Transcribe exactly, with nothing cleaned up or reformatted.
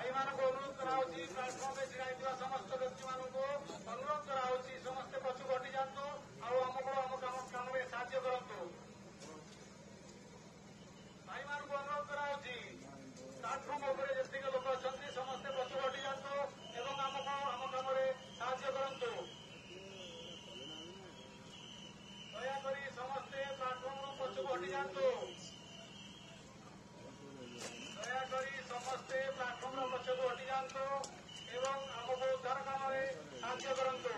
भाई मान को अनुरोध कराऊँगी प्लाटफर्म में छिड़ा समस्त व्यक्ति मान को अनुरोध कराऊँगी समस्ते पछू घटी जातु आमको आम कम कम में साहाय्य करूँ। भाई मान को अनुरोध कराऊँगी प्लाटफर्म उपर जी लोक अच्छा समस्ते पछू घटी जातु एवं आमको आम कम साहाय्य करूँ। दयाकोरी समस्ते प्लाटफर्म पछू घटी जातु दयाकोरी समस्ते प्लाटफर्म पछू हटि जातु एवं आमको उद्धार काम साहाय्य करूँ।